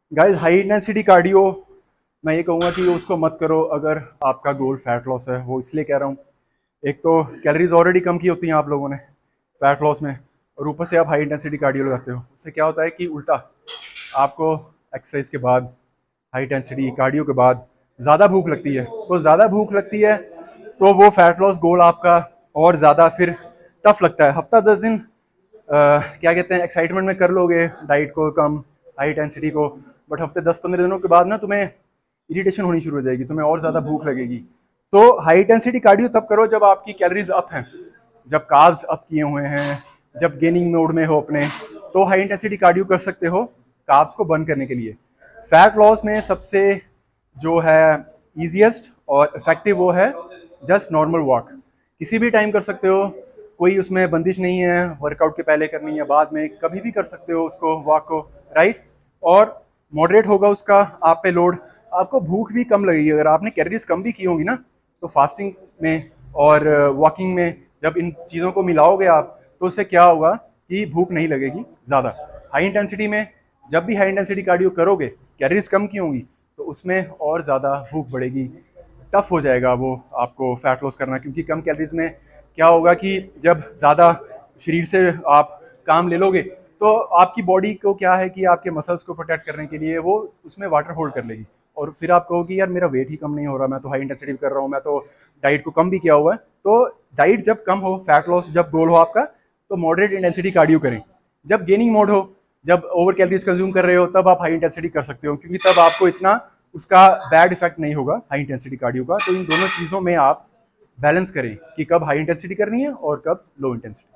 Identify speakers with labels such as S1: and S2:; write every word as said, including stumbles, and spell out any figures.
S1: Guys, high intensity cardio मैं ये कहूँगा कि उसको मत करो अगर आपका गोल फैट लॉस है। वो इसलिए कह रहा हूँ, एक तो कैलोरीज ऑलरेडी कम की होती हैं आप लोगों ने फैट लॉस में, और ऊपर से आप हाई इंटेंसिटी कार्डियो लगाते हो। उससे क्या होता है कि उल्टा आपको एक्सरसाइज के बाद, हाई इंटेंसिटी कार्डियो के बाद ज़्यादा भूख लगती है। तो ज़्यादा भूख लगती है तो वो फैट लॉस गोल आपका और ज़्यादा फिर टफ लगता है। हफ्ता दस दिन अह, क्या कहते हैं, एक्साइटमेंट में कर लोगे डाइट को कम, हाई इंटेंसिटी को, बट हफ्ते दस पंद्रह दिनों के बाद ना तुम्हें इरिटेशन होनी शुरू हो जाएगी, तुम्हें और ज़्यादा भूख लगेगी। तो हाई इंटेंसिटी कार्डियो तब करो जब आपकी कैलोरीज अप हैं, जब कार्ब्स अप किए हुए हैं, जब गेनिंग मोड में हो अपने, तो हाई इंटेंसिटी कार्डियो कर सकते हो कार्ब्स को बर्न करने के लिए। फैट लॉस में सबसे जो है ईजिएस्ट और इफेक्टिव वो है जस्ट नॉर्मल वॉक। किसी भी टाइम कर सकते हो, कोई उसमें बंदिश नहीं है वर्कआउट के पहले करनी है बाद में, कभी भी कर सकते हो उसको, वॉक को, राइट। और मॉडरेट होगा उसका आप पे लोड, आपको भूख भी कम लगेगी। अगर आपने कैलोरीज कम भी की होंगी ना, तो फास्टिंग में और वॉकिंग में जब इन चीज़ों को मिलाओगे आप, तो उससे क्या होगा कि भूख नहीं लगेगी ज़्यादा। हाई इंटेंसिटी में जब भी हाई इंटेंसिटी कार्डियो करोगे, कैलोरीज कम की होंगी, तो उसमें और ज़्यादा भूख बढ़ेगी, टफ हो जाएगा वो आपको फैट लॉस करना। क्योंकि कम कैलोरीज में क्या होगा कि जब ज़्यादा शरीर से आप काम ले लोगे, तो आपकी बॉडी को क्या है कि आपके मसल्स को प्रोटेक्ट करने के लिए वो उसमें वाटर होल्ड कर लेगी। और फिर आप कहोगे यार मेरा वेट ही कम नहीं हो रहा, मैं तो हाई इंटेंसिटी कर रहा हूँ, मैं तो डाइट को कम भी किया हुआ है। तो डाइट जब कम हो, फैट लॉस जब गोल हो आपका, तो मॉडरेट इंटेंसिटी कार्डियो करें। जब गेनिंग मोड हो, जब ओवर कैलोरीज कंज्यूम कर रहे हो, तब आप हाई इंटेंसिटी कर सकते हो, क्योंकि तब आपको इतना उसका बैड इफेक्ट नहीं होगा हाई इंटेंसिटी कार्डियो का। तो इन दोनों चीज़ों में आप बैलेंस करें कि कब हाई इंटेंसिटी करनी है और कब लो इंटेंसिटी।